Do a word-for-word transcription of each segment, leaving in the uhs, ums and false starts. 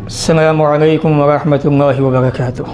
अस्सलामु अलैकुम वरहमतुल्लाहि वबरकातुह।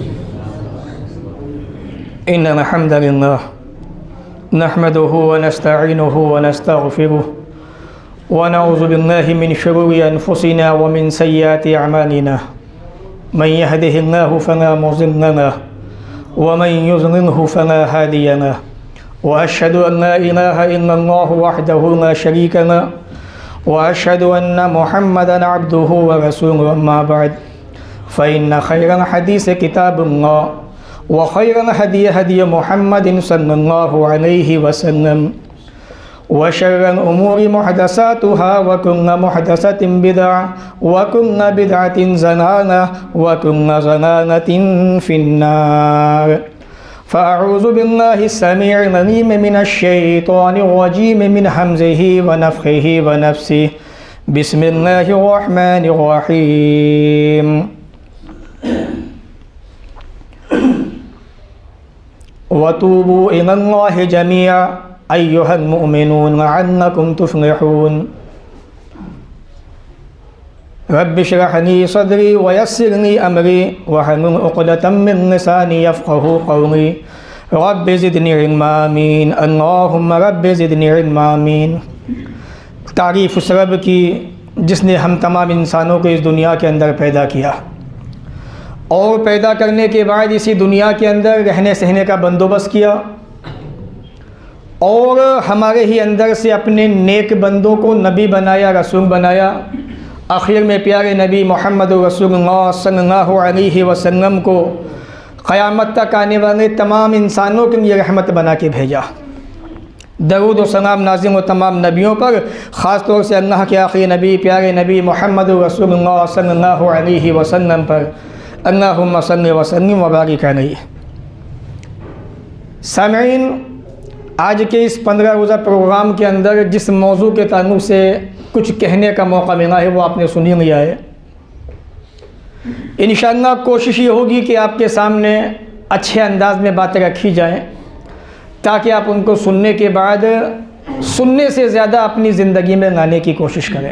इन्नल हम्दलिल्लाह नहमदुहु व नस्तईनुहु व नस्तगफिरुह व नऊज़ु बिल्लाहि मिन शुरूरि अनफुसिना व मिन सय्यिआति अमालिना। मन यहदिहिल्लाहु फला मुज़िल्ल लहु व मन युज़लिल्हु फला हादिय लहु व अशहदु अन ला इलाहा इल्लल्लाहु वहदहु ला शरीका लहु व अशहदु अन्न मुहम्मदन अब्दुहु व रसूलुहु। अम्मा बअद फ़इन्न खैरल हदीस किताबुल्लाह व खैरल हदी हदी मुहम्मदिन सल्लल्लाहु अलैहि वसल्लम व शर्रल उमूरि मुहदसातुहा व कुल्लु मुहदसतिन बिदअह व कुल्लु बिदअतिन ज़लालह व कुल्लु ज़लालतिन फिन्नार। फ़अऊज़ु बिल्लाहि अस्समीइल अलीम मिनश्शैतानिर रजीम मिन हम्ज़िहि व नफ़्ख़िहि व नफ़्सिहि। बिस्मिल्लाहिर रहमानिर रहीम। वतूबू इलल्लाहि जमीअन अय्युहल मुअमिनून लअल्लकुम तुफ़्लिहून। रब्बि इश्रह ली सदरी व यस्सिर ली अमरी वहलुल उक़दतम मिन लिसानी यफ़क़हू क़ौली। रब्बि ज़िदनी इल्मा आमीन। अल्लाहुम्मा रब्बि ज़िदनी इल्मा आमीन। तारीफ़ उस रब की जिसने हम तमाम इंसानों को इस दुनिया के अंदर पैदा किया और पैदा करने के बाद इसी दुनिया के अंदर रहने सहने का बंदोबस्त किया और हमारे ही अंदर से अपने नेक बंदों को नबी बनाया, रसूल बनाया। आखिर में प्यारे नबी मोहम्मद रसूलुल्लाह सल्लल्लाहु अलैहि वसल्लम को क़यामत तक आने वाले तमाम इंसानों के लिए रहमत बना के भेजा। दरूद व सलाम नाज़िल व तमाम नबियों पर, ख़ास तौर से अल्लाह के आखिरी नबी प्यारे नबी मोहम्मद रसूलुल्लाह सल्लल्लाहु अलैहि वसल्लम पर अल्लाहुम्मा सल्लि व सल्लिम व बारिक अलैहि। सामईन, आज के इस पंद्रह रोज़ा प्रोग्राम के अंदर जिस मौजू के ताल्लुक़ से कुछ कहने का मौका मिला है वो आपने सुनी लिया है। इंशाअल्लाह कोशिश ये होगी कि आपके सामने अच्छे अंदाज में बातें रखी जाएं ताकि आप उनको सुनने के बाद सुनने से ज़्यादा अपनी ज़िंदगी में लाने की कोशिश करें।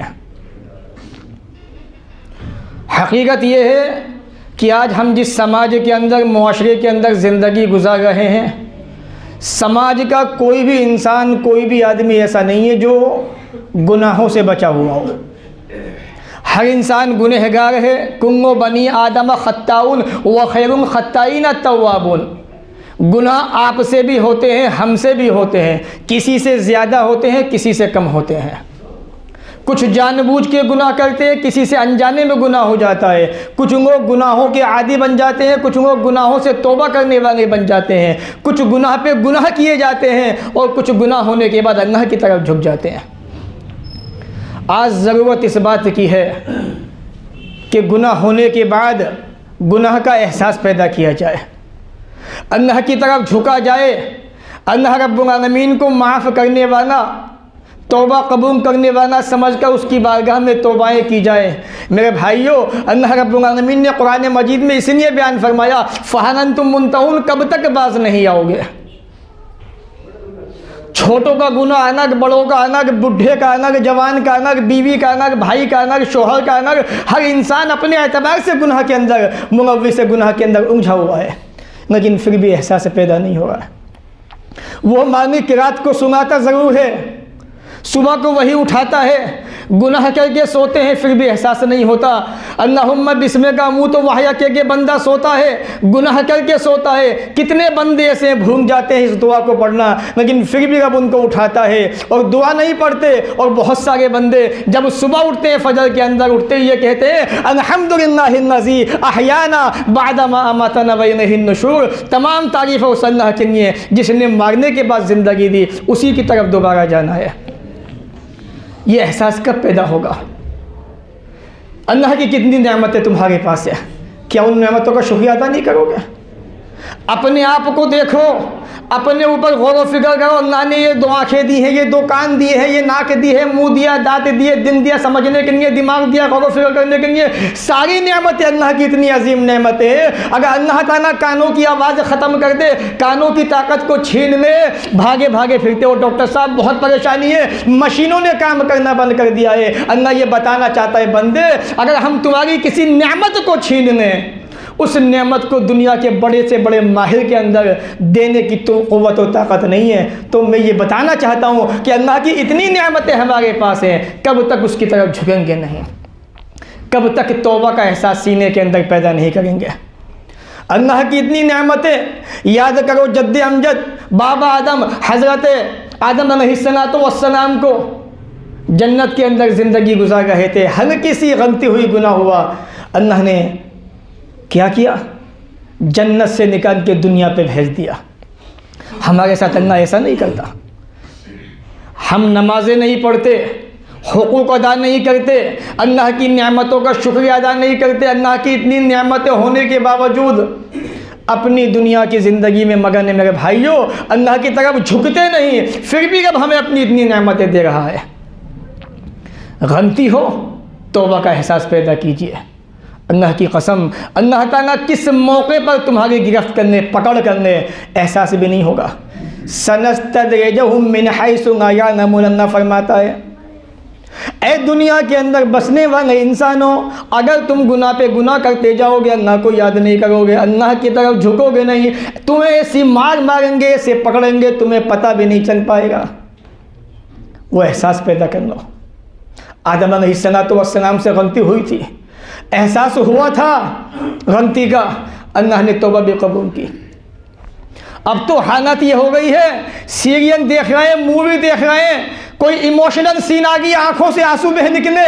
हकीकत ये है कि आज हम जिस समाज के अंदर, मुआशरे के अंदर ज़िंदगी गुजार रहे हैं, समाज का कोई भी इंसान, कोई भी आदमी ऐसा नहीं है जो गुनाहों से बचा हुआ हो। हर इंसान गुनहगार है। कुल्लु बनी आदम खत्ताउन व खैरुल खत्ताईन तव्वाबुन। गुनाह आपसे भी होते हैं, हमसे भी होते हैं, किसी से ज़्यादा होते हैं, किसी से कम होते हैं। कुछ जानबूझ के गुनाह करते हैं, किसी से अनजाने में गुनाह हो जाता है। कुछ लोग गुनाहों के आदी बन जाते हैं, कुछ लोग गुनाहों से तौबा करने वाले बन जाते हैं। कुछ गुनाह पे गुनाह किए जाते हैं और कुछ गुनाह होने के बाद अल्लाह की तरफ झुक जाते हैं। आज ज़रूरत इस बात की है कि गुनाह होने के बाद गुनाह का एहसास पैदा किया जाए, अल्लाह की तरफ झुका जाए, अल्लाह रब्बुल आलमीन को माफ़ करने वाला, तौबा कबूल करने वाला समझकर उसकी बारगाह में तौबाएँ की जाए। मेरे भाइयों, अल्लाह रब्बुल आलमीन ने कुरान मजीद में इसलिए बयान फरमाया, फ़हल अंतुम मुंतहून, कब तक बाज नहीं आओगे। छोटों का गुनाह अलग, बड़ों का अलग, बुढ़े का अलग, जवान का अलग, बीवी का अलग, भाई का अलग, शोहर का अलग। हर इंसान अपने एतबार से गुनाह के अंदर, मुलव्विस गुनाह के अंदर उलझा हुआ है, लेकिन फिर भी एहसास पैदा नहीं हो रहा है। वो मालिक रात को सुनाता ज़रूर है, सुबह को वही उठाता है, गुनाह करके सोते हैं फिर भी एहसास नहीं होता। अल्लाहुम्मा बिस्मे का मुँह तो वाहिया के, के बंदा सोता है, गुनाह करके सोता है। कितने बंदे ऐसे भूल जाते हैं इस दुआ को पढ़ना, लेकिन फिर भी रब उनको उठाता है और दुआ नहीं पढ़ते। और बहुत सारे बंदे जब सुबह उठते हैं, फजर के अंदर उठते ही ये कहते हैं, अल्हम्दुलिल्लाहिल्लज़ी अहयाना बादा मा अमातना व इलैहिन नुशूर। तमाम तारीफ़ उस अल्लाह के लिए जिसने मारने के बाद ज़िंदगी दी, उसी की तरफ दोबारा जाना है। ये एहसास कब पैदा होगा? अल्लाह की कितनी नेमतें तुम्हारे पास है, क्या उन नेमतों का शुक्रिया अदा नहीं करोगे? अपने आप को देखो, अपने ऊपर गौर व फिक्र करो। अल्लाह ने ये दो आँखें दी हैं, ये दो कान दिए हैं, ये नाक दी है, मुंह दिया, दांत दिए, दिन दिया समझने के लिए, दिमाग दिया गौर व फिक्र करने के लिए। सारी नेमतें अल्लाह की इतनी अजीम नेमतें हैं। अगर अल्लाह ताला कानों की आवाज़ ख़त्म कर दे, कानों की ताकत को छीन ले, भागे भागे फिरते हो डॉक्टर साहब बहुत परेशानी है, मशीनों ने काम करना बंद कर दिया है। अल्लाह ये बताना चाहता है, बंदे अगर हम तुम्हारी किसी नेमत को छीन लें, उस नेमत को दुनिया के बड़े से बड़े माहिर के अंदर देने की तो क़ुव्वत और ताकत नहीं है। तो मैं ये बताना चाहता हूँ कि अल्लाह की इतनी नेमतें हमारे पास हैं, कब तक उसकी तरफ झुकेंगे नहीं, कब तक तौबा का एहसास सीने के अंदर पैदा नहीं करेंगे। अल्लाह की इतनी नेमतें याद करो। जद्द अमजद बाबा आदम हज़रत आदम अलैहिस्सलाम को जन्नत के अंदर ज़िंदगी गुजार रहे थे, हल्की सी गलती हुई, गुनाह हुआ, अल्लाह ने क्या किया, जन्नत से निकाल के दुनिया पे भेज दिया। हमारे साथ अल्लाह ऐसा नहीं करता। हम नमाजें नहीं पढ़ते, हुकूक अदा नहीं करते, अल्लाह की नेमतों का शुक्रिया अदा नहीं करते, अल्लाह की इतनी नेमतें होने के बावजूद अपनी दुनिया की ज़िंदगी में मगन है। मेरे भाइयों, अल्लाह की तरफ झुकते नहीं, फिर भी अब हमें अपनी इतनी नेमतें दे रहा है। गलती हो तौबा का एहसास पैदा कीजिए। अल्लाह की कसम, अल्लाह ताला किस मौके पर तुम्हारी गिरफ्त करने, पकड़ करने एहसास भी नहीं होगा। सनस्तद्रिजुहुम मिन हैसु ला यअलमून, अल्लाह फरमाता है, ए दुनिया के अंदर बसने वाले इंसानों, अगर तुम गुनाह पे गुनाह करते जाओगे, अल्लाह को याद नहीं करोगे, अल्लाह की तरफ झुकोगे नहीं, तुम्हें ऐसी मार मारेंगे, ऐसे पकड़ेंगे, तुम्हें पता भी नहीं चल पाएगा। वो एहसास पैदा कर लो। आदम अलैहिस्सलाम से गलती हुई थी, एहसास हुआ था गलती का, अल्लाह ने तौबा भी कबूल की। अब तो हालत ये हो गई है, सीरियल देख रहे हैं, मूवी देख रहे हैं, कोई इमोशनल सीन आ गई, आंखों से आंसू बह निकले,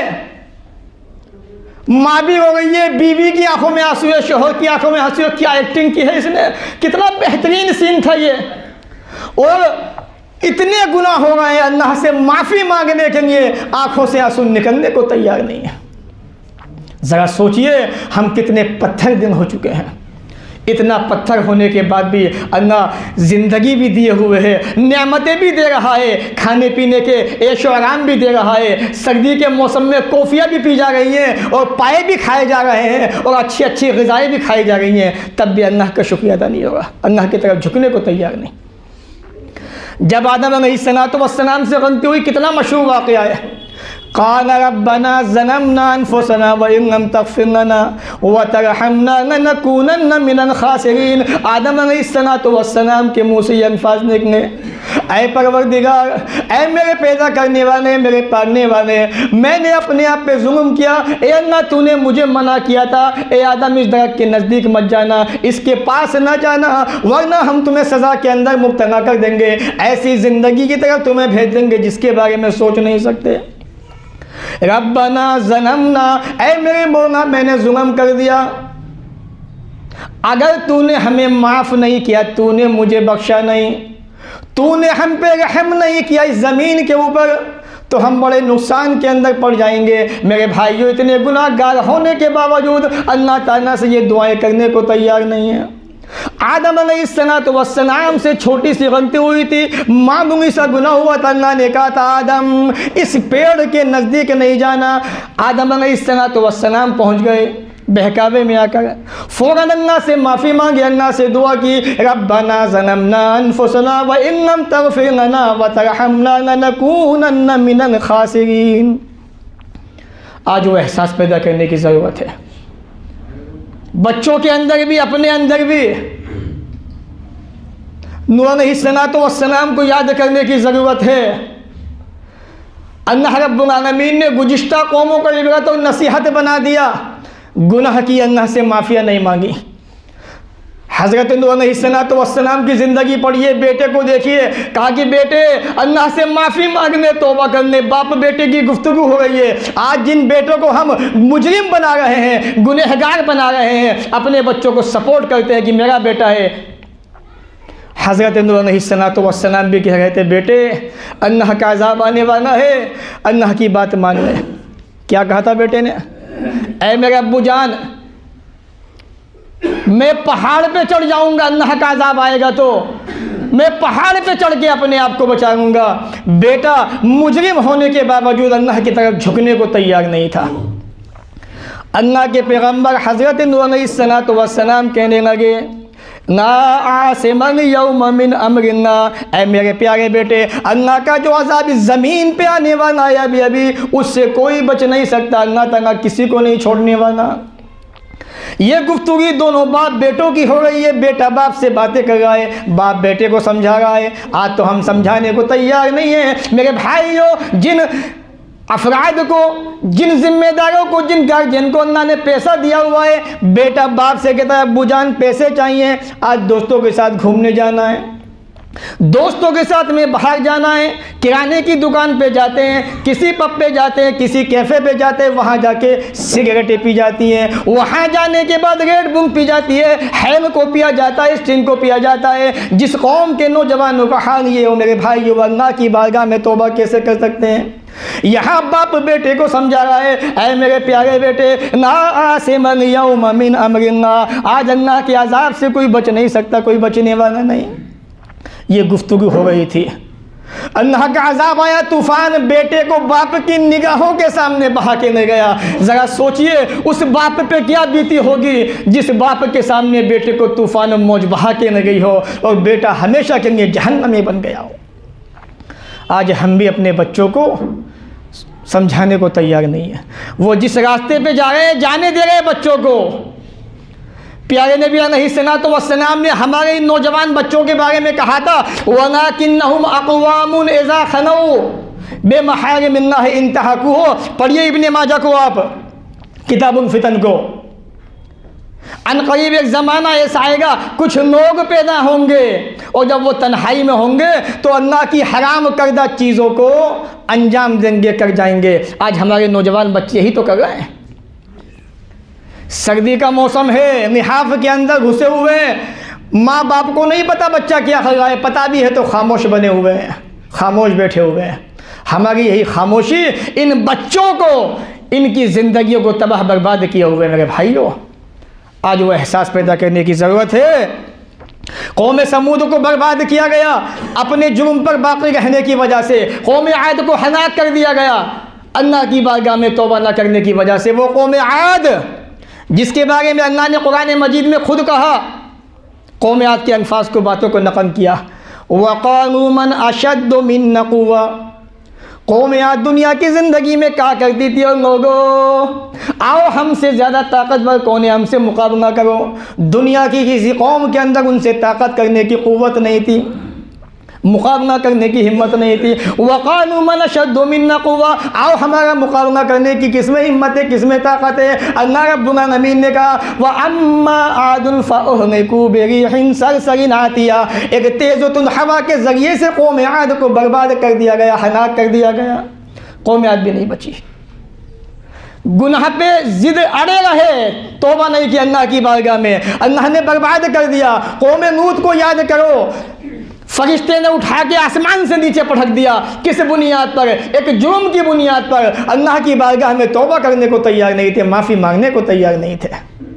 माँ भी हो गई है, बीवी की आंखों में आंसू है, शोहर की आंखों में आंसू है। क्या एक्टिंग की है इसने, कितना बेहतरीन सीन था ये। और इतने गुनाह हो गए हैं, अल्लाह से माफ़ी मांगने के लिए आंखों से आंसू निकलने को तैयार नहीं है। ज़रा सोचिए हम कितने पत्थर दिल हो चुके हैं। इतना पत्थर होने के बाद भी अल्लाह ज़िंदगी भी दिए हुए है, नेमतें भी दे रहा है, खाने पीने के ऐशो आराम भी दे रहा है, सर्दी के मौसम में कॉफ़ियाँ भी पी जा रही हैं और पाए भी खाए जा रहे हैं और अच्छी अच्छी ग़िज़ाएँ भी खाई जा रही हैं, तब भी अल्लाह का शुक्रिया अदा नहीं होगा, अल्लाह की तरफ झुकने को तैयार नहीं। जब आदम अलैहिस्सलाम से गलती हुई, कितना मशहूर वाक़या है, क़ाल रब्बना ज़लमना अनफुसना व इन लम तग़फ़िर लना व तरहमना लनकूनन्ना मिनल ख़ासिरीन। आदम अलैहिस्सलाम के मुँह से ये अल्फ़ाज़ निकले, ऐ परवरदिगार, ऐ मेरे पैदा करने वाले, मेरे पालने वाले, मैंने अपने आप पे जुल्म किया। ए अल्लाह, तूने मुझे मना किया था, ए आदम इस दरख्त के नज़दीक मत जाना, इसके पास ना जाना, वरना हम तुम्हें सज़ा के अंदर मुब्तला कर देंगे, ऐसी ज़िंदगी की तरफ तुम्हें भेज देंगे जिसके बारे में सोच नहीं सकते। रब्बना ज़लमना, ऐ मेरे मौला, मैंने जुल्म कर दिया, अगर तूने हमें माफ़ नहीं किया, तूने मुझे बख्शा नहीं, तूने हम पे रहम नहीं किया इस ज़मीन के ऊपर, तो हम बड़े नुकसान के अंदर पड़ जाएंगे। मेरे भाइयों, इतने गुनाहगार होने के बावजूद अल्लाह ताला से ये दुआएं करने को तैयार नहीं है। आदम अलैहिस्सलाम से छोटी सी गलती हुई थी, मामूली सा गुनाह हुआ था, अल्लाह ने कहा था आदम इस पेड़ के नज़दीक नहीं जाना। आदम अलैहिस्सलाम पहुँच गए, बहकावे में आकर फ़ौरन अल्लाह से माफ़ी मांगी, अल्लाह से दुआ की, रब्बना ज़लमना अनफुसना व इन लम तग़फ़िर लना व तरहमना लनकूनन्ना मिनल ख़ासिरीन। आज वो एहसास पैदा करने की ज़रूरत है, बच्चों के अंदर भी, अपने अंदर भी। नूह अलैहिस्सलाम को याद करने की ज़रूरत है। अल्लाह रब्बुल आलमीन ने गुज़िश्ता कौमों को इबरत और नसीहत बना दिया, गुनाह की, अल्लाह से माफ़िया नहीं मांगी। हज़रत नूह अलैहिस्सलाम की ज़िंदगी पढ़िए, बेटे को देखिए, कहा कि बेटे अल्लाह से माफ़ी मांगने, तौबा करने, बाप बेटे की गुफ्तगू हो रही है। आज जिन बेटों को हम मुजरिम बना रहे हैं, गुनहगार बना रहे हैं, अपने बच्चों को सपोर्ट करते हैं कि मेरा बेटा है। हज़रत नूह अलैहिस्सलाम भी कह रहे थे, बेटे अल्लाह का अज़ाब आने वाला है, अल्लाह की बात मान ले। क्या कहा था बेटे ने, ऐ मेरे अब्बू जान, मैं पहाड़ पे चढ़ जाऊंगा, अल्लाह का अज़ाब आएगा तो मैं पहाड़ पे चढ़ के अपने आप को बचा लूँगा। बेटा मुजरिम होने के बावजूद अल्लाह की तरफ झुकने को तैयार नहीं था। अल्लाह के पैगम्बर हज़रत नूह अलैहिस्सलातु वस्सलाम कहने लगे, ना आसिमन यौम मिन अम्रिल्लाह, ऐ मेरे प्यारे बेटे, अल्लाह का जो अज़ाब ज़मीन पे आने वाला है अभी अभी, उससे कोई बच नहीं सकता। अल्लाह ताला किसी को नहीं छोड़ने वाला। ये गुफ्तगू दोनों बाप बेटों की हो रही है। बेटा बाप से बातें कर रहा है, बाप बेटे को समझा रहा है। आज तो हम समझाने को तैयार नहीं है। मेरे भाइयों, जिन अफराद को, जिन जिम्मेदारों को, जिन गार्जियन को अल्लाह ने पैसा दिया हुआ है, बेटा बाप से कहता है अब्बू जान पैसे चाहिए, आज दोस्तों के साथ घूमने जाना है, दोस्तों के साथ में बाहर जाना है, किराने की दुकान पे जाते हैं, किसी पब पे जाते हैं, किसी कैफ़े पे जाते हैं, वहाँ जाके सिगरेटें पी जाती हैं, वहाँ जाने के बाद रेड बुल पी जाती है, हैम को पिया जाता है, स्टिंग को पिया जाता है। जिस कौम के नौजवानों का हाल ये हो मेरे भाई, अल्लाह की बारगाह में तौबा कैसे कर सकते हैं। यहाँ बाप बेटे को समझा रहा है, ऐ मेरे प्यारे बेटे, ना आसिमन यौम मिन अम्रिल्लाह, आज अल्लाह के अज़ाब से कोई बच नहीं सकता, कोई बचने वाला नहीं। ये गुफ्तगू हो रही थी। अल्लाह का अज़ाब आया, तूफ़ान बेटे को बाप की निगाहों के सामने बहा के ले गया। ज़रा सोचिए उस बाप पे क्या बीती होगी जिस बाप के सामने बेटे को तूफ़ान मौज बहा के ले गई हो और बेटा हमेशा के लिए जहन्नम में बन गया हो। आज हम भी अपने बच्चों को समझाने को तैयार नहीं है। वो जिस रास्ते पे जा रहे हैं जाने दे रहे हैं बच्चों को। प्यारे नबी अलैहिस्सलातु वस्सलाम ने हमारे इन नौजवान बच्चों के बारे में कहा था, वलाकिन्नहुम अक़वामुन इज़ा खनऊ बिमहारिमिल्लाह इंतहकूह। पढ़िए इब्ने माजा को, आप किताबुल फितन को। अनक़रीब एक ज़माना ऐसा आएगा, कुछ लोग पैदा होंगे और जब वो तन्हाई में होंगे तो अल्लाह की हराम करदा चीज़ों को अंजाम देंगे, कर जाएंगे। आज हमारे नौजवान बच्चे ही तो कर रहे हैं। सर्दी का मौसम है, लिहाफ के अंदर घुसे हुए हैं, माँ बाप को नहीं पता बच्चा क्या कर रहा है, पता भी है तो खामोश बने हुए हैं, खामोश बैठे हुए हैं। हमारी यही खामोशी इन बच्चों को, इनकी ज़िंदगियों को तबाह बर्बाद किए हुए मेरे भाइयों। आज वो एहसास पैदा करने की ज़रूरत है। कौम समूद को बर्बाद किया गया अपने जुर्म पर बाकी रहने की वजह से। कौम आद को हलाक कर दिया गया अल्लाह की बारगाह में तौबा न करने की वजह से। वो कौम आद जिसके बारे में अल्लाह ने कुरान मजीद में खुद कहा, कौम आद के अल्फाज को, बातों को नक़ल किया, वक़ालू मन अशद्दु मिन्ना क़ुव्वा। कौम आद दुनिया की ज़िंदगी में क्या करती थी, और लोगों आओ हमसे ज़्यादा ताकतवर कौन है, हमसे मुकाबला करो। दुनिया की किसी कौम के अंदर उनसे ताकत करने की क़ुव्वत नहीं थी, मुकाबला करने की हिम्मत नहीं थी। वक़ालू मन अशद्दु मिन्ना क़ुव्वा, आओ हमारा मुकाबला करने की किसमें हिम्मत है, किसमें ताकत है। अल्लाह रब्बुल आलमीन ने कहा, व अम्मा आदुन फ़अहलिकू बिरीहिन सरसरिन आतिया, एक तेज़ुतुन हवा के ज़रिए से कौम आद को बर्बाद कर दिया गया, हलाक कर दिया गया। कौम आद भी नहीं बची, गुनाह पे जिद अड़े रहे, तौबा नहीं की अल्लाह की बारगाह में, अल्लाह ने बर्बाद कर दिया। कौम लूत को याद करो, फरिश्ते ने उठा के आसमान से नीचे पटक दिया। किस बुनियाद पर? एक जुर्म की बुनियाद पर। अल्लाह की बारगाह में तौबा करने को तैयार नहीं थे, माफ़ी मांगने को तैयार नहीं थे।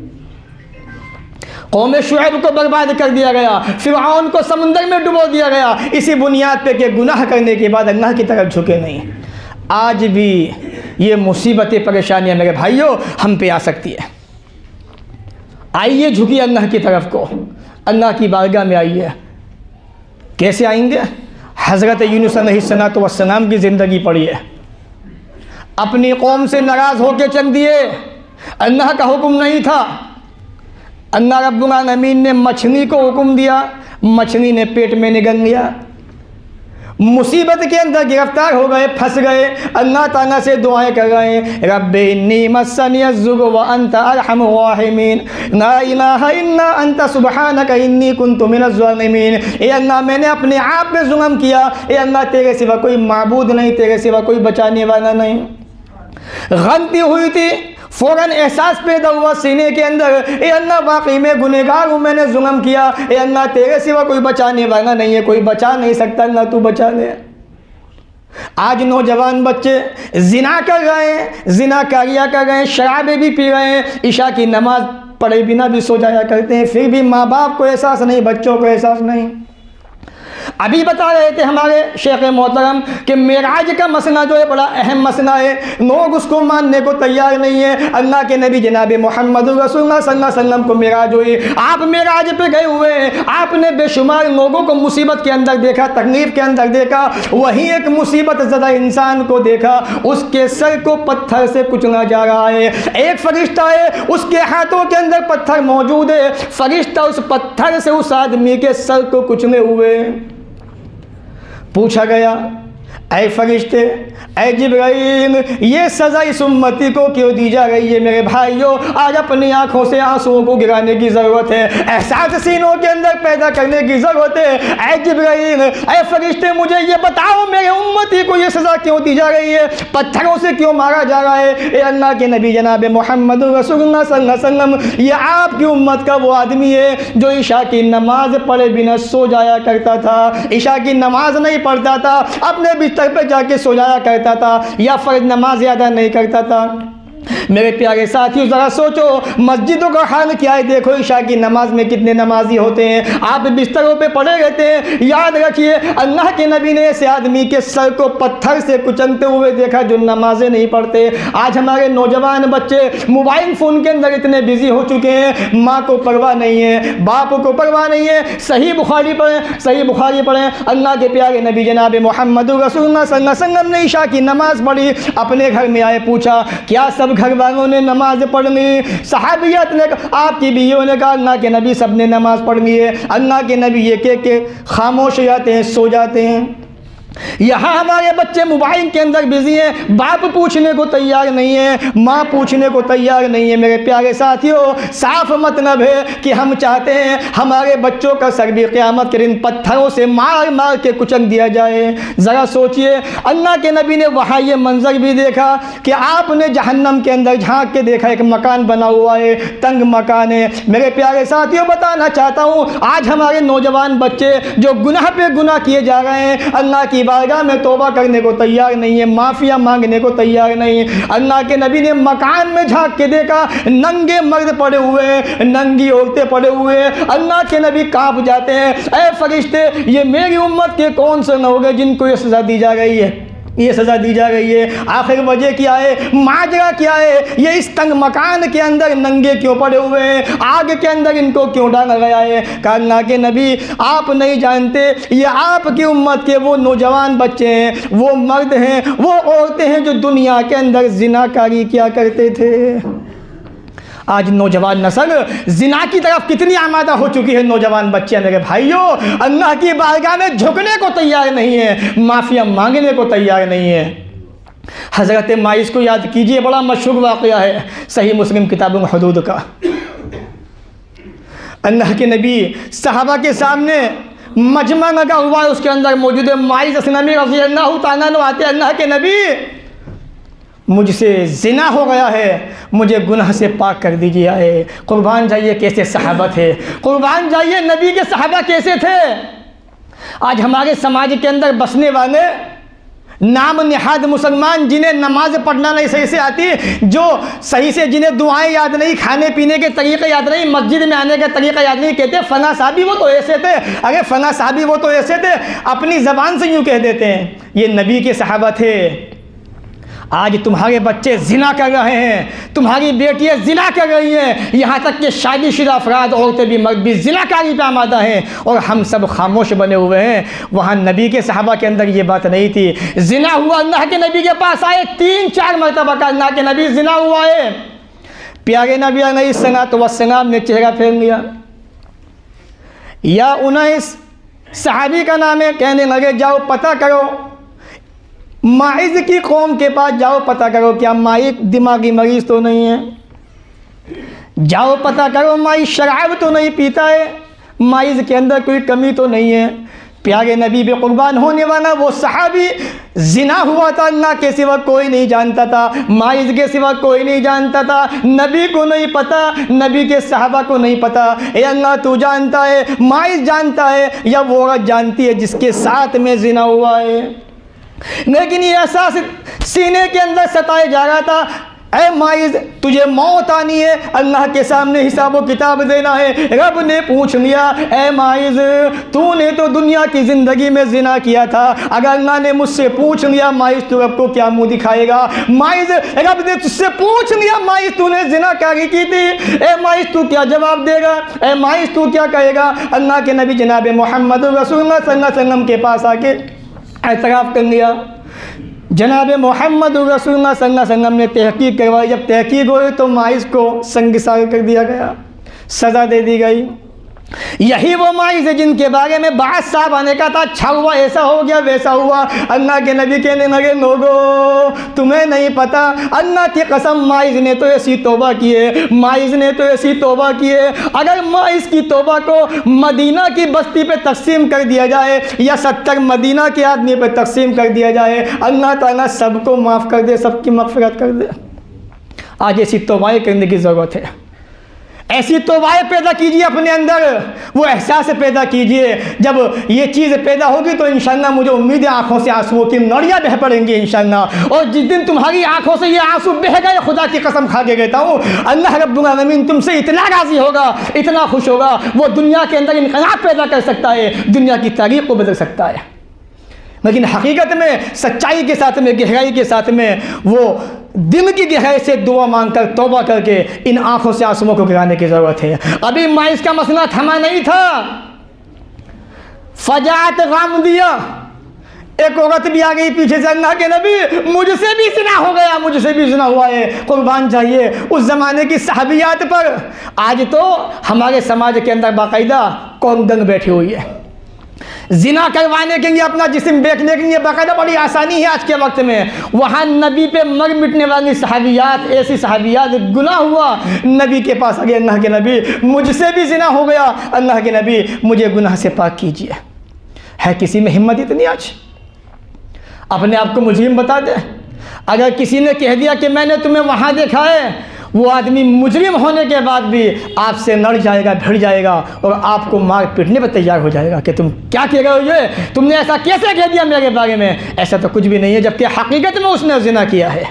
कौम शुएब को बर्बाद कर दिया गया, फिरऔन को समुंदर में डुबो दिया गया, इसी बुनियाद पे कि गुनाह करने के बाद अल्लाह की तरफ झुके नहीं। आज भी ये मुसीबतें, परेशानियाँ मेरे भाइयों हम पे आ सकती है। आइए झुकिए अल्लाह की तरफ को, अल्लाह की बारगाह में आइए। कैसे आएंगे? हज़रत यूनुस अलैहिस्सलातु वस्सलाम की ज़िंदगी पढ़िए। अपनी कौम से नाराज़ होकर चल दिए, अल्लाह का हुक्म नहीं था। अल्लाह रब्बुल आलमीन ने मछली को हुक्म दिया, मछली ने पेट में निगल लिया। मुसीबत के अंदर गिरफ्तार हो गए, फंस गए। अल्लाह ताला से दुआएं कर रहे हैं, रब्बी इन्नी मस्सनी अज़्ज़ुग़ व अंत अरहमुर राहिमीन, ला इलाहा इल्ला अंत सुब्हानका इन्नी कुन्तु मिनज़ ज़ालिमीन। ए अल्लाह, मैंने अपने आप पे जुल्म किया। ए अल्लाह, तेरे सिवा कोई माबूद नहीं, तेरे सिवा कोई बचाने वाला नहीं। गलती हुई थी, फ़ौरन एहसास पैदा हुआ सीने के अंदर, ए अल्लाह वाकई में गुनहगार हूँ, मैंने जुल्म किया। ए अल्लाह, तेरे सिवा कोई बचाने वाला नहीं है, कोई बचा नहीं सकता, अल्लाह तू बचा ले। आज नौजवान बच्चे जिना कर रहे हैं, जिनाकारियाँ कर रहे हैं, शराबें भी पी रहे हैं, इशा की नमाज पढ़े बिना भी सो जाया करते हैं, फिर भी माँ बाप को एहसास नहीं, बच्चों को एहसास नहीं। अभी बता रहे थे हमारे शेख मोहतरम कि मेराज का मसला जो है बड़ा अहम मसला है, लोग उसको मानने को तैयार नहीं है। अल्लाह के नबी जनाब मोहम्मद रसूलुल्लाह सल्लल्लाहु अलैहि वसल्लम को मेराज हुई, आप मेराज पे गए हुए हैं, आपने बेशुमार लोगों को मुसीबत के अंदर देखा, तकलीफ के अंदर देखा, वहीं एक मुसीबत ज़दा इंसान को देखा, उसके सर को पत्थर से कुचला जा रहा है। एक फरिश्ता है, उसके हाथों के अंदर पत्थर मौजूद है, फरिश्ता उस पत्थर से उस आदमी के सर को कुचले हुए। पूछा गया, ऐ फरिश्ते, ऐ जिब्राइल, ये सज़ा इस उम्मती को क्यों दी जा रही है? मेरे भाइयों, आज अपनी आंखों से आंसुओं को गिराने की ज़रूरत है, एहसास सीनों के अंदर पैदा करने की ज़रूरत है। ऐ जिब्राइल, ऐ फरिश्ते, मुझे ये बताओ मेरे उम्मती को ये सज़ा क्यों दी जा रही है? पत्थरों से क्यों मारा जा रहा है? ए अल्लाह के नबी जनाब मोहम्मद रसूलुल्लाह सल्लल्लाहु अलैहि वसल्लम, ये आपकी उम्मत का वो आदमी है जो ईशा की नमाज पढ़े बिना सो जाया करता था, ईशा की नमाज नहीं पढ़ता था, अपने बिस्तर पे जाके सो जाया करता था, या फर्ज नमाज अदा नहीं करता था। मेरे प्यारे साथियों, ज़रा सोचो मस्जिदों का हाल क्या है। देखो ईशा की नमाज में कितने नमाजी होते हैं, आप बिस्तरों पे पड़े रहते हैं। याद रखिए, अल्लाह के नबी ने ऐसे आदमी के सर को पत्थर से कुचलते हुए देखा जो नमाजें नहीं पढ़ते। आज हमारे नौजवान बच्चे मोबाइल फ़ोन के अंदर इतने बिजी हो चुके हैं, माँ को परवाह नहीं है, बाप को परवाह नहीं है। सही बुखारी पढ़ें, सही बुखारी पढ़ें, अल्लाह के प्यारे नबी जनाब मोहम्मद रसूलुल्लाह सल्लल्लाहु अलैहि वसल्लम ने ईशा की नमाज़ पढ़ी, अपने घर में आए, पूछा क्या सब घर वालों ने नमाज पढ़ ली? सहाबियत ने, आपकी बीवियों ने कहा अल्लाह के नबी सब ने नमाज पढ़ ली है। अल्लाह के नबी ये कह के खामोश हो जाते हैं, सो जाते हैं। यहाँ हमारे बच्चे मोबाइल के अंदर बिजी हैं, बाप पूछने को तैयार नहीं है, माँ पूछने को तैयार नहीं है। मेरे प्यारे साथियों, साफ मतलब है कि हम चाहते हैं हमारे बच्चों का सर भी क़यामत के दिन पत्थरों से मार मार के कुचल दिया जाए। ज़रा सोचिए, अल्लाह के नबी ने वहाँ ये मंजर भी देखा कि आपने जहन्नम के अंदर झांक के देखा, एक मकान बना हुआ है, तंग मकान है। मेरे प्यारे साथियों, बताना चाहता हूँ, आज हमारे नौजवान बच्चे जो गुनाह पे गुनाह किए जा रहे हैं, अल्लाह की बारगाह में तौबा करने को तैयार नहीं है, माफिया मांगने को तैयार नहीं है। अल्लाह के नबी ने मकान में झांक के देखा, नंगे मर्द पड़े हुए हैं, नंगी औरतें पड़े हुए हैं। अल्लाह के नबी कांप जाते हैं, ऐ फरिश्ते, ये मेरी उम्मत के कौन से लोग हैं जिनको ये सज़ा दी जा रही है, ये सज़ा दी जा रही है? आखिर वजह क्या है, माजरा क्या है? ये इस तंग मकान के अंदर नंगे क्यों पड़े हुए हैं? आग के अंदर इनको क्यों डाला गया है? कहा अल्लाह के नबी, आप नहीं जानते, ये आपकी उम्मत के वो नौजवान बच्चे हैं, वो मर्द हैं, वो औरतें हैं जो दुनिया के अंदर जिनाकारी किया करते थे। आज नौजवान नस्ल जिना की तरफ कितनी आमादा हो चुकी है। नौजवान बच्चे मेरे भाइयों अल्लाह की बारगाह में झुकने को तैयार नहीं है, माफिया मांगने को तैयार नहीं है। हज़रत माइस को याद कीजिए, बड़ा मशहूर वाक़या है सही मुस्लिम किताब हुदूद का। अल्लाह के नबी सहाबा के सामने मजमा लगा हुआ है, उसके अंदर मौजूद है माइस असलमी रज़ी अल्लाह तआला अन्हु आते, अल्लाह के नबी मुझसे ज़िना हो गया है, मुझे गुनाह से पाक कर दीजिए। आए कुर्बान जाइए कैसे सहाबा थे, कुर्बान जाइए नबी के सहाबा कैसे थे। आज हमारे समाज के अंदर बसने वाले नाम निहाद मुसलमान, जिन्हें नमाज पढ़ना नहीं सही से आती, जो सही से जिन्हें दुआएं याद नहीं, खाने पीने के तरीक़े याद नहीं, मस्जिद में आने के तरीक़ा याद नहीं, कहते फ़ना साहबी वो तो ऐसे थे। अरे फ़ना साहबी वो तो ऐसे थे, अपनी ज़बान से यूँ कह देते हैं, ये नबी के सहाबा थे। आज तुम्हारे बच्चे जिना कर रहे हैं, तुम्हारी बेटियां जिना कर रही हैं, यहाँ तक कि शादीशुदा अफराद, औरतें भी मर्द भी जिनाकारी पे आमादा हैं, और हम सब खामोश बने हुए हैं। वहाँ नबी के सहाबा के अंदर ये बात नहीं थी। जिना हुआ, अल्लाह के नबी के पास आए, तीन चार मरतबा का अल्लाह के नबी जिना हुआ है। प्यारे नबी अलैहिस्सलातु वस्सलाम ने चेहरा फेर लिया, या उनैस सहाबी का नाम है, कहने लगे जाओ पता करो, माइज़ की कौम के पास जाओ पता करो क्या माइज़ दिमागी मरीज़ तो नहीं है, जाओ पता करो माइज़ शराब तो नहीं पीता है, माइज़ के अंदर कोई कमी तो नहीं है। प्यारे नबी पे कुर्बान होने वाला वो सहाबी जिना हुआ था, अल्लाह के सिवा कोई नहीं जानता था, माइज़ के सिवा कोई नहीं जानता था, नबी को नहीं पता, नबी के सहाबा को नहीं पता। ए अल्लाह तू जानता है, माइज़ जानता है, या वो औरत जानती है जिसके साथ में जिना हुआ है। लेकिन ये एहसास सीने के अंदर सताए जा रहा था, ऐ माइज तुझे मौत आनी है, अल्लाह के सामने हिसाब व किताब देना है। रब ने पूछ लिया, ऐ माइज तूने तो दुनिया की ज़िंदगी में जिना किया था, अगर अल्लाह ने मुझसे पूछ लिया माइज तू रब को क्या मुँह दिखाएगा? माइज रब ने तुझसे पूछ लिया माइज तूने जिना कारी की थी, ए माइज तू क्या जवाब देगा? ए माइज तू क्या कहेगा? अल्लाह के नबी जनाब मोहम्मद रसूलुल्लाह सल्लल्लाहु अलैहि वसल्लम के पास आके एतराफ़ कर लिया। जनाब मोहम्मद रसूलुल्लाह सल्लल्लाहु अलैहि वसल्लम ने तहकीक करवाई। जब तहकीक हुई तो माइज को संगसार कर दिया गया, सज़ा दे दी गई। यही वो माइज है जिनके बारे में बात साहब आने का था, अच्छा हुआ ऐसा हो गया वैसा हुआ। अल्लाह के नबी कहने लगे लोगो तुम्हें नहीं पता, अल्लाह की कसम माइज ने तो ऐसी तौबा की है, माइज ने तो ऐसी तौबा की है। अगर माइज की तौबा को मदीना की बस्ती पे तकसीम कर दिया जाए या सत्तर मदीना के आदमी पे तकसीम कर दिया जाए, अल्लाह ताला सबको माफ़ कर दे, सबकी मग़फ़िरत कर दे। आज ऐसी तौबाएँ करने की ज़रूरत है। ऐसी तौबाएँ पैदा कीजिए अपने अंदर, वो एहसास पैदा कीजिए। जब ये चीज़ पैदा होगी तो इंशाअल्लाह मुझे उम्मीद है आँखों से आंसुओं की नौरियाँ बह पड़ेंगी इंशाअल्लाह। और जिस दिन तुम्हारी आँखों से ये आंसू बह गए, खुदा की कसम खा के कहता हूँ, अल्लाह रब्बुल आलमीन तुमसे इतना राज़ी होगा, इतना खुश होगा, वो दुनिया के अंदर इनकलाब पैदा कर सकता है, दुनिया की तारीख़ को बदल सकता है। लेकिन हकीकत में सच्चाई के साथ में, गहराई के साथ में, वो दिल की गहराई से दुआ मांगकर तौबा करके इन आंखों से आंसुओं को गिराने की ज़रूरत है। अभी माइज का मसला थमा नहीं था, फजात गाम दिया, एक औरत भी आ गई पीछे से, अल्लाह के नबी मुझसे भी ज़िना हो गया, मुझसे भी ज़िना हुआ है, कुर्बान चाहिए। उस ज़माने की सहाबियात पर आज तो हमारे समाज के अंदर बाकायदा कौम दंग बैठी हुई है। जिना करवाने के लिए, अपना जिस्म बेचने के लिए बाकायदा बड़ी आसानी है आज के वक्त में। वहाँ नबी पे मर मिटने वाली सहाबियात, ऐसी सहाबियात, गुनाह हुआ नबी के पास आ गए, अल्लाह के नबी मुझसे भी जिना हो गया, अल्लाह के नबी मुझे गुनाह से पाक कीजिए। है किसी में हिम्मत इतनी आज अपने आप को मुजरिम बता दे? अगर किसी ने कह दिया कि मैंने तुम्हें वहाँ देखा है, वो आदमी मुजरिम होने के बाद भी आपसे लड़ जाएगा, भिड़ जाएगा और आपको मार पीटने पर तैयार हो जाएगा कि तुम क्या कह रहे हो, ये तुमने ऐसा कैसे कह दिया मेरे बारे में? ऐसा तो कुछ भी नहीं है, जबकि हकीकत में उसने जिना किया है।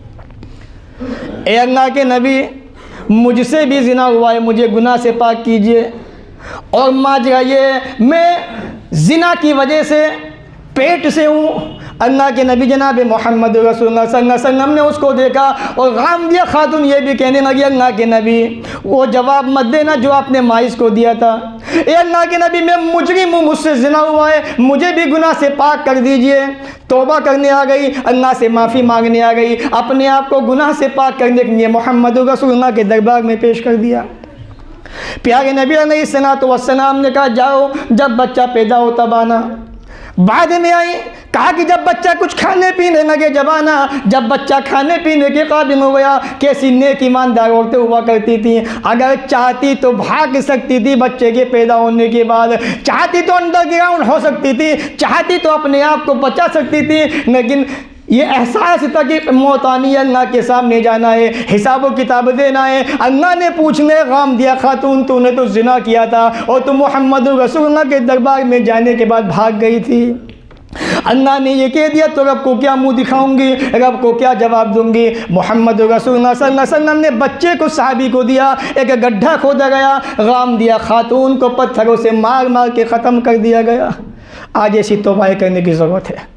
ए अल्लाह के नबी मुझसे भी जिना हुआ है, मुझे गुनाह से पाक कीजिए। और माजरा ये, मैं जिना की वजह से पेट से हूँ। अल्लाह के नबी जनाब मोहम्मद रसूलुल्लाह सल्लल्लाहु अलैहि वसल्लम ने उसको देखा और गाम दिया। खातून ये भी कहने लगी, अल्लाह के नबी वो जवाब मत देना जो आपने माइज को दिया था। ए अल्लाह के नबी मैं मुजरिम हूँ, मुझसे ज़िना हुआ है, मुझे भी गुनाह से पाक कर दीजिए। तौबा करने आ गई, अल्लाह से माफ़ी मांगने आ गई, अपने आप को गुनाह से पाक करने के लिए मोहम्मद रसूलुल्लाह के दरबार में पेश कर दिया। प्यारे नबी अलैहिस्सलातु वस्सलाम ने कहा जाओ, जब बच्चा पैदा हो तब आना। बाद में आई, कहा कि जब बच्चा कुछ खाने पीने लगे जबाना, जब बच्चा खाने पीने के काबिल हो गया। कैसी नेक ईमानदार औरतें हुआ करती थी, अगर चाहती तो भाग सकती थी बच्चे के पैदा होने के बाद, चाहती तो अंडरग्राउंड हो सकती थी, चाहती तो अपने आप को बचा सकती थी। लेकिन ये एहसास था कि मौत आनी है, अल्लाह के सामने जाना है, हिसाब व किताब देना है। अल्लाह ने पूछने गाम दिया, खातून तूने तो जिना किया था और तुम मोहम्मद रसूलुल्लाह के दरबार में जाने के बाद भाग गई थी। अल्लाह ने ये कह दिया तो रब को क्या मुंह दिखाऊंगी, रब को क्या जवाब दूंगी। मोहम्मद रसूलुल्लाह सल्लल्लाहु अलैहि वसल्लम ने बच्चे को सहाबी को दिया, एक गड्ढा खोदा गया, गाम दिया, खातून को पत्थरों से मार मार के ख़त्म कर दिया गया। आज ऐसी तौबा करने की ज़रूरत है।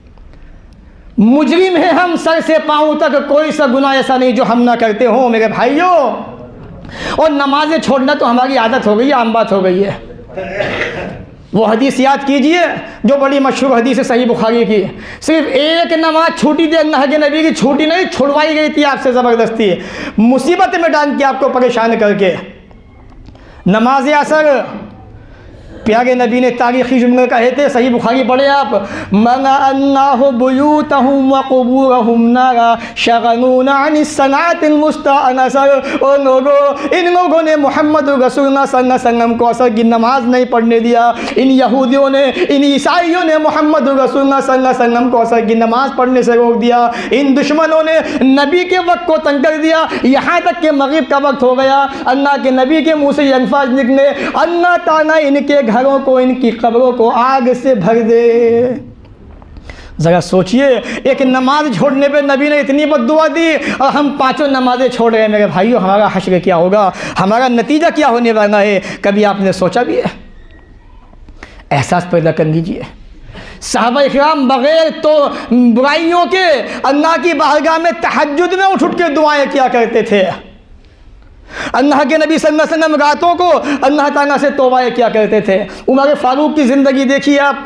मुजरिम है हम सर से पाँव तक, कोई सा गुनाह ऐसा नहीं जो हम ना करते हो मेरे भाइयों। और नमाज़ें छोड़ना तो हमारी आदत हो गई है, आम बात हो गई है। वो हदीस याद कीजिए जो बड़ी मशहूर हदीस है सही बुखारी की, सिर्फ एक नमाज छूटी थी अल्लाह के नबी की, छूटी नहीं छुड़वाई गई थी आपसे ज़बरदस्ती, मुसीबत में डाल के आपको परेशान करके। नमाज असर, प्यारे नबी ने तारीख़ी जुमले कहे थे, सही बुखारी पढ़े आप, मना अन्नाहु बुयूतहुम व क़ुबूरहुम नारा शगलूना अनिस सनातिल मुस्तअनसर। ओ लोगों, इन लोगों ने मोहम्मद रसूलुल्लाह सल्लल्लाहु अलैहि वसल्लम को असर की नमाज नहीं पढ़ने दिया। इन यहूदियों ने, इन ईसाइयों ने मोहम्मद रसूलुल्लाह सल्लल्लाहु अलैहि वसल्लम को असर की नमाज पढ़ने से रोक दिया। इन दुश्मनों ने नबी के वक्त को तंग कर दिया, यहाँ तक कि मगरिब का वक्त हो गया, अल्लाह के नबी के मुँह से ये अल्फाज निकले, अल्लाह ताला इनके घरों को, इनकी कब्रों को आग से भर दे। ज़रा सोचिए, एक नमाज छोड़ने पे नबी ने इतनी बद्दुआ दी और हम पांचों नमाजें छोड़ रहे हैं। मेरे भाइयों, हमारा हश्र क्या होगा, हमारा नतीजा क्या होने वाला है, कभी आपने सोचा भी है? एहसास पैदा कर लीजिए। सहाबा इकराम बग़ैर तो बुराइयों के अल्लाह की बारगाह में तहज्जुद में उठ उठ के दुआएं किया करते थे। अल्लाह के नबी सल्लल्लाहु अलैहि वसल्लम रातों को अल्लाह ताला से तौबाएं किया करते थे। उमर फारूक की ज़िंदगी देखिए आप,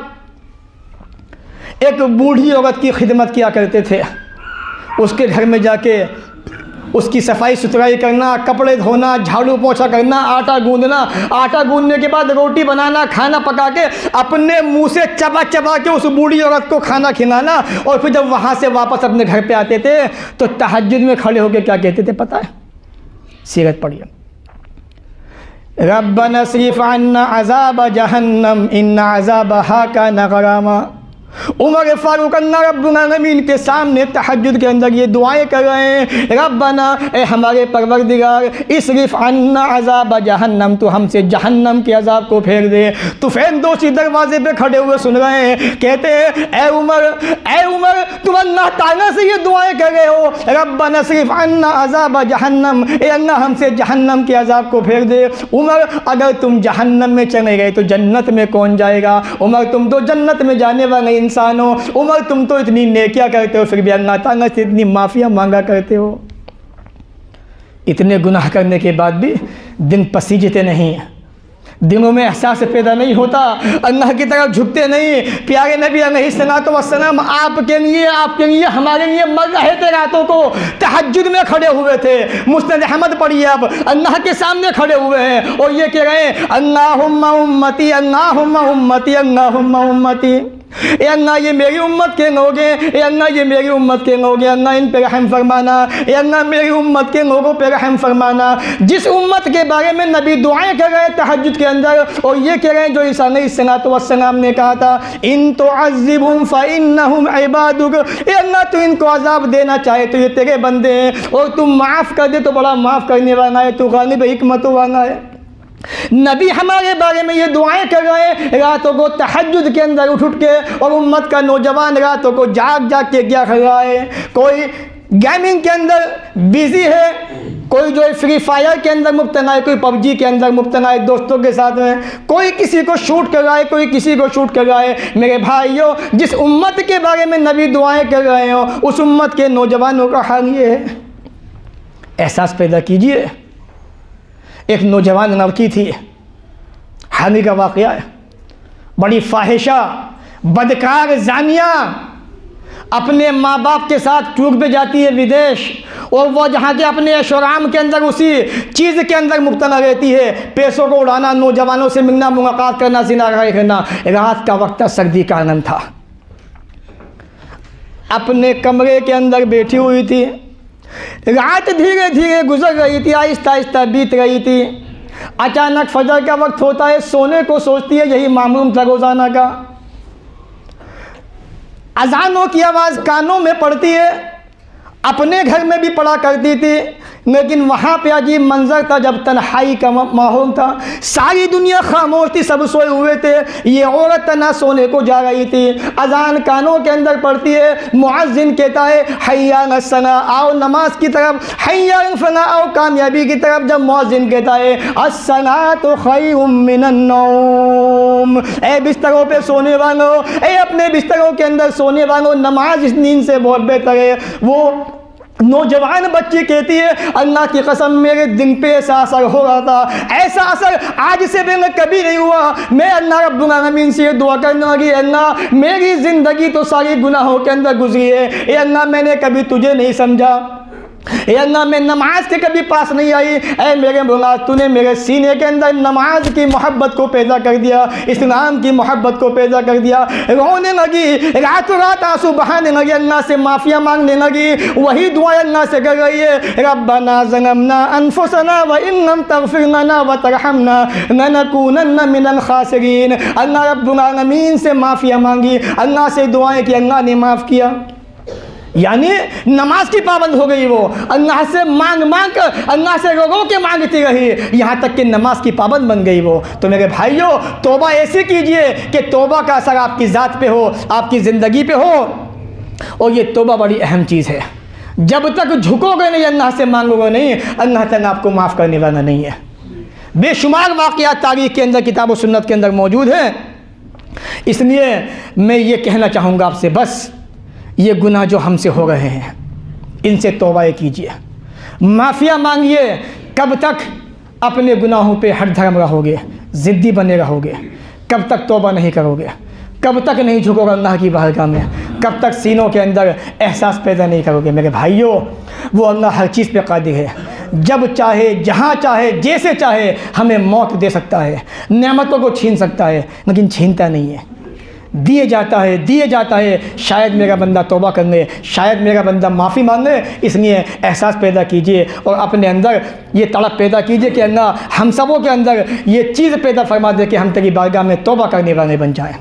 एक बूढ़ी औरत की खिदमत किया करते थे। उसके घर में जाके उसकी सफाई सुथराई करना, कपड़े धोना, झाड़ू पोछा करना, आटा गूंदना, आटा गूंदने के बाद रोटी बनाना, खाना पका के अपने मुंह से चबा चबा के उस बूढ़ी औरत को खाना खिलाना, और फिर जब वहाँ से वापस अपने घर पे आते थे तो तहज्जुद में खड़े होकर क्या कहते थे पता है? सीरत पढ़िए, रब्बना स्रिफ अन्ना अज़ाब जहन्नम इन्ना अज़ाबहा कान गरामा। उमर फारूक अल्लाह रब्बुल आलमीन के सामने तहज्जुद के अंदर ये दुआएं कर रहे हैं, रब्बना ए हमारे परवरदिगार, इसरिफ अन्ना अज़ाब जहन्नम, तो हमसे जहन्नम के अज़ाब को फेर दे। तो फिरदौसी दरवाजे पे खड़े हुए सुन रहे हैं, कहते हैं ए उमर, ए उमर तुम अल्लाह ताला से ये दुआएं कर रहे हो, रब्बना इसरिफ अन्ना अज़ाब जहन्नम, ए अल्लाह हमसे जहन्नम के अज़ाब को फेर दे। उमर, अगर तुम जहन्नम में चले गए तो जन्नत में कौन जाएगा? उमर, तुम तो जन्नत में जाने वाले इंसानों, उमर तुम तो इतनी नेकियां करते हो, फिर भी अल्लाह ताला से इतनी माफिया मांगा करते हो। इतने गुनाह करने के बाद भी दिन पसीजते नहीं, दिनों में एहसास पैदा नहीं होता, अल्लाह की तरफ झुकते नहीं। प्यारे नबी अलैहिस्सलातु वस्सलाम आपके लिए, आपके लिए, हमारे लिए मर रहे थे, रातों को तहज्जुद में खड़े हुए थे। मुस्नद अहमद पढ़िए आप, अल्लाह के सामने खड़े हुए हैं और ये कह रहे हैं अल्लाहुम्मा उम्मती, अल्लाहुम्मा उम्मती, अल्लाहुम्मा उम्मती, ए अल्लाह ये मेरी उम्मत के लोग हैं, ए अल्लाह ये मेरी उम्मत के लोग हैं, अल्लाह इन पे रहम फरमाना, ए अल्लाह मेरी उम्मत के लोगों पे रहम फरमाना। जिस उम्मत के बारे में नबी दुआएं कर रहे हैं तहज्जुद के अंदर, और ये कह रहे हैं जो ईसा अलैहिस्सलातु वस्सलाम ने कहा था, इन तुअज़्ज़िबहुम फ़इन्नहुम इबादुक, ए अल्लाह तू इनको अज़ाब देना चाहे तो ये तेरे बंदे हैं, और तुम माफ़ कर दे तो बड़ा माफ़ करने वाला है, तू गालिब हिकमत वाला है। नबी हमारे बारे में ये दुआएं कर रहे हैं, रातों को तहज्जुद के अंदर उठ उठ के, और उम्मत का नौजवान रातों को जाग जाग के क्या कर रहा है? कोई गेमिंग के अंदर बिजी है, कोई जो है फ्री फायर के अंदर मुब्तला है, कोई पबजी के अंदर मुब्तला है दोस्तों के साथ में, कोई किसी को शूट कर रहा है, कोई किसी को शूट कर रहा है। मेरे भाइयों, जिस उम्मत के बारे में नबी दुआएं कर रहे हो उस उम्मत के नौजवानों का हाल ये है। एहसास पैदा कीजिए। एक नौजवान लड़की थी, हाल ही का वाक़या है, बड़ी फाहिशा, बदकार, जानिया, अपने माँ बाप के साथ टूर पे जाती है विदेश, और वो जहाँ के अपने ऐशोराम के अंदर उसी चीज़ के अंदर मुब्तला रहती है, पैसों को उड़ाना, नौजवानों से मिलना, मुलाकात करना, ज़िना करना। रात का वक्त था, सर्दी का आनंद था, अपने कमरे के अंदर बैठी हुई थी। रात धीरे धीरे गुजर रही थी, आहिस्ता आहिस्ता बीत रही थी। अचानक फजर का वक्त होता है, सोने को सोचती है, यही मामूम था रोज़ाना का। अजानों की आवाज़ कानों में पड़ती है, अपने घर में भी पड़ा करती थी, लेकिन वहाँ पे अजीब मंजर था जब तन्हाई का माहौल था, सारी दुनिया खामोश थी, सब सोए हुए थे, ये औरत ना सोने को जा रही थी। अजान कानों के अंदर पड़ती है, मुअज्जिन कहता है हय्या अलस्सलाह, आओ नमाज की तरफ, हय्या अल फलाह, आओ कामयाबी की तरफ। जब मुअज्जिन कहता है अस्सलातु खैरुम मिनन नौम, ए बिस्तरों पे सोने वालों, ए अपने बिस्तरों के अंदर सोने वालों, नमाज इस नींद से बहुत बेहतर है। वो नौजवान बच्ची कहती है अल्लाह की कसम मेरे दिन पे ऐसा असर हो रहा था, ऐसा असर आज से पहले कभी नहीं हुआ। मैं अल्लाह रब्बुल आलमीन से दुआ करने लगी, अल्लाह मेरी ज़िंदगी तो सारी गुनाहों के अंदर गुजरी है, ए अल्लाह मैंने कभी तुझे नहीं समझा, ए अल्लाह मैं नमाज के कभी पास नहीं आई, ए मेरे मौला तूने मेरे सीने के अंदर नमाज की मोहब्बत को पैदा कर दिया, इस्लाम की मोहब्बत को पैदा कर दिया। रोने लगी, रातों रात आंसू बहाने लगी, अल्लाह से माफ़िया मांगने लगी, वही दुआ अल्लाह से कर रही है, रब्बना ज़लमना अनफुसना व इन लम तग़फिर लना व तरहमना लनकूनन्ना मिनल खासिरीन। अल्लाह रब्बुल आलमीन से माफ़िया मांगी, अल्लाह से दुआएं की, अल्लाह ने माफ़ किया। यानी नमाज की पाबंद हो गई, वो अल्लाह से मांग मांग कर अल्लाह से रो रो के मांगती रही, यहाँ तक कि नमाज की पाबंद बन गई वो। तो मेरे भाइयों, तौबा ऐसे कीजिए कि तौबा का असर आपकी ज़ात पे हो, आपकी ज़िंदगी पे हो। और ये तौबा बड़ी अहम चीज़ है। जब तक झुकोगे नहीं, अल्लाह से मांगोगे नहीं, अल्लाह तक आपको माफ़ करने वाला नहीं है। बेशुमार वाक़यात तारीख़ के अंदर, किताब और सुन्नत के अंदर मौजूद हैं। इसलिए मैं ये कहना चाहूँगा आपसे, बस ये गुनाह जो हमसे हो रहे हैं इनसे तौबा कीजिए, माफ़िया मांगिए। कब तक अपने गुनाहों पे हर धर्म रहोगे, ज़िद्दी बने रहोगे? कब तक तौबा नहीं करोगे? कब तक नहीं झुकोगे अल्लाह की बारगाह में? कब तक सीनों के अंदर एहसास पैदा नहीं करोगे? मेरे भाइयों, वो अल्लाह हर चीज़ पे कादिर है। जब चाहे, जहाँ चाहे, जैसे चाहे हमें मौत दे सकता है, नेमतों को छीन सकता है, लेकिन छीनता नहीं है, दिए जाता है, दिए जाता है। शायद मेरा बंदा तौबा कर ले, शायद मेरा बंदा माफ़ी मांग ले। इसलिए एहसास पैदा कीजिए और अपने अंदर ये तड़प पैदा कीजिए कि अल्लाह हम सबों के अंदर ये चीज़ पैदा फरमा दे कि हम तेरी बारगाह में तौबा करने वाले बन जाएँ,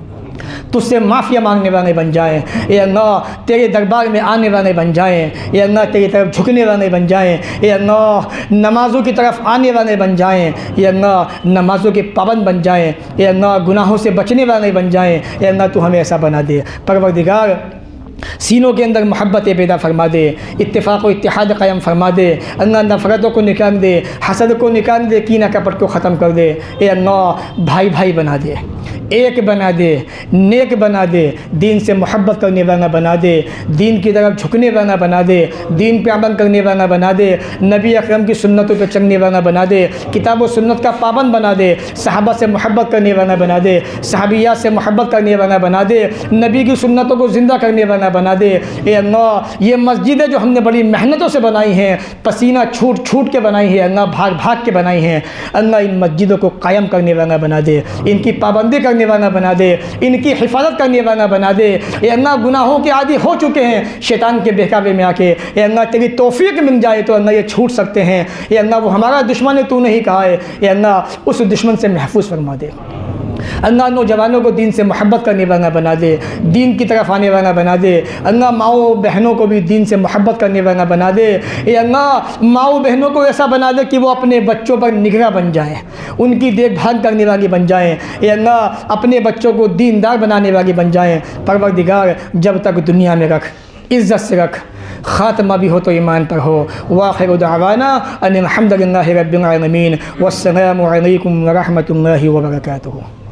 तुझसे माफ़िया मांगने वाले बन जाएँ। ये अल्लाह तेरे दरबार में आने वाले बन जाएँ। ये अल्लाह तेरी तरफ झुकने वाले बन जाएँ। ये अल्लाह नमाज़ों की तरफ आने वाले बन जाएँ। ये अल्लाह नमाज़ों के पाबंद बन जाएँ। ये अल्लाह गुनाहों से बचने वाले बन जाएँ। ये अल्लाह तू हमें ऐसा बना दे। परवरदिगार, सीनों के अंदर मोहब्बत पैदा फरमा दे, इत्तेफाक व इत्तेहाद क़ायम फरमा दे। अल्लाह नफ़रतों को निकाल दे, हसद को निकाल दे, कीना कपट को ख़त्म कर दे। ए अल्लाह भाई भाई बना दे, एक बना दे, नेक बना दे, दीन से मोहब्बत करने वाला बना दे, दीन की तरफ झुकने वाला बना दे, दीन पे अमल करने वाला बना दे, नबी अकरम की सुन्नतों पर चलने वाला बना दे, किताब व सुन्नत का पाबंद बना दे, सहाबा से मोहब्बत करने वाला बना दे, सहाबिया से मोहब्बत करने वाला बना दे, नबी की सुन्नतों को ज़िंदा करने वाला बना दे। ए अल्लाह, ये मस्जिदें जो हमने बड़ी मेहनतों से बनाई हैं, पसीना छूट छूट के बनाई है अल्लाह, भाग भाग के बनाई हैं अल्लाह, इन मस्जिदों को कायम करने वाला बना दे, इनकी पाबंदी करने वाला बना दे, इनकी हिफाजत करने वाला बना दे। ए अल्लाह, गुनाहों के आदी हो चुके हैं शैतान के बहकावे में आके, ए अल्लाह तेरी तौफीक मिल जाए तो अल्लाह ये छूट सकते हैं। ए अल्लाह, वो हमारा दुश्मन है, तू नहीं कहा है। ए अल्लाह, उस दुश्मन से महफूज फरमा दे। अल्लाह, नौजवानों को दीन से मोहब्बत करने वाला बना दे, दीन की तरफ आने वाला बना दे। अल्लाह, माओ बहनों को भी दीन से मोहब्बत करने वाला बना दे। ये अल्लाह, माओ बहनों को ऐसा बना दे कि वो अपने बच्चों पर निगरां बन जाएँ, उनकी देखभाल करने वाली बन जाएँ। ये अल्लाह, अपने बच्चों को दीनदार बनाने वाली बन जाएँ। परवरदिगार, जब तक दुनिया में रख, इज़्ज़त से रख, ख़ात्मा भी हो तो ईमान पर हो। वाखिरु दावाना अनिल हम्दुलिल्लाहि रब्बिल आलमीन। वस्सलामु अलैकुम व रहमतुल्लाहि व बरकातुहू।